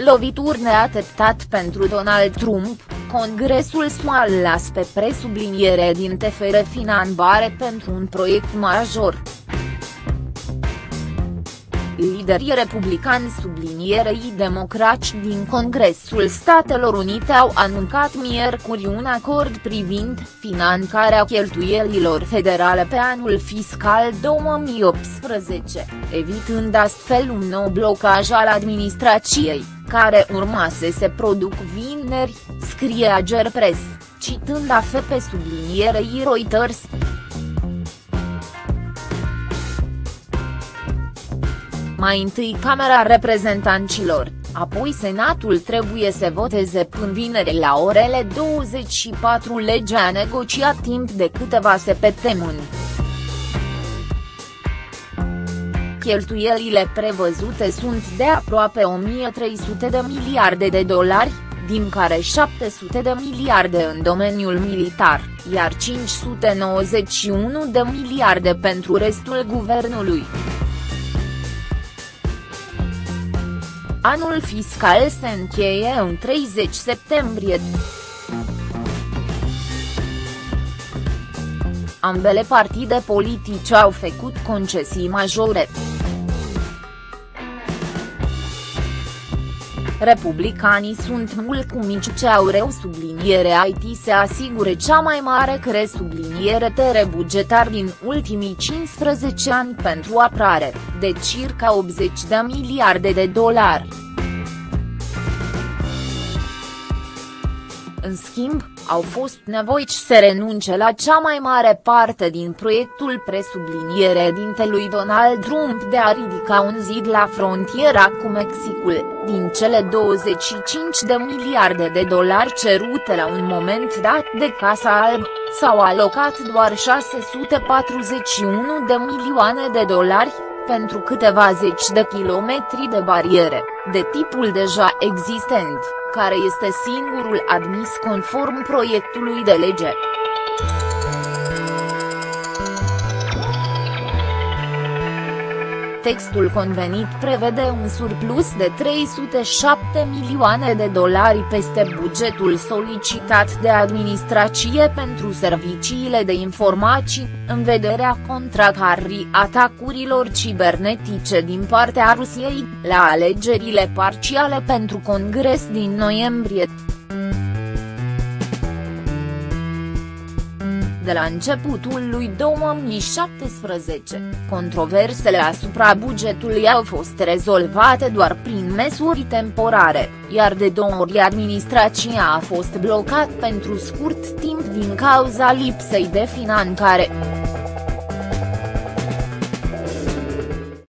lovituri neașteptat pentru Donald Trump, Congresul SUA îl las pe presubliniere din TFR finanțare pentru un proiect major. Liderii republicani sublinierei democrați din Congresul Statelor Unite au anuncat miercuri un acord privind finanțarea cheltuielilor federale pe anul fiscal 2018, evitând astfel un nou blocaj al administrației, care urma să se producă vineri, scrie Ager Press, citând AFP sublinierei Reuters. Mai întâi Camera Reprezentanților, apoi Senatul trebuie să voteze până vineri la orele 24 legea negociat timp de câteva săptămâni. Cheltuielile prevăzute sunt de aproape 1300 de miliarde de dolari, din care 700 de miliarde în domeniul militar, iar 591 de miliarde pentru restul guvernului. Anul fiscal se încheie în 30 septembrie. Ambele partide politice au făcut concesii majore. Republicanii sunt mulțumiți ce au reușit subliniere IT să asigure cea mai mare subliniere bugetar din ultimii 15 ani pentru apărare, de circa 80 de miliarde de dolari. În schimb, au fost nevoiți să renunce la cea mai mare parte din proiectul presubliniere dintelui Donald Trump de a ridica un zid la frontiera cu Mexicul. Din cele 25 de miliarde de dolari cerute la un moment dat de Casa Albă, s-au alocat doar 641 de milioane de dolari, pentru câteva zeci de kilometri de bariere, de tipul deja existent, care este singurul admis conform proiectului de lege. Textul convenit prevede un surplus de 307 milioane de dolari peste bugetul solicitat de administrație pentru serviciile de informații, în vederea contracarării atacurilor cibernetice din partea Rusiei, la alegerile parțiale pentru Congres din noiembrie. De la începutul lui 2017, controversele asupra bugetului au fost rezolvate doar prin măsuri temporare, iar de 2 ori administrația a fost blocat pentru scurt timp din cauza lipsei de finanțare.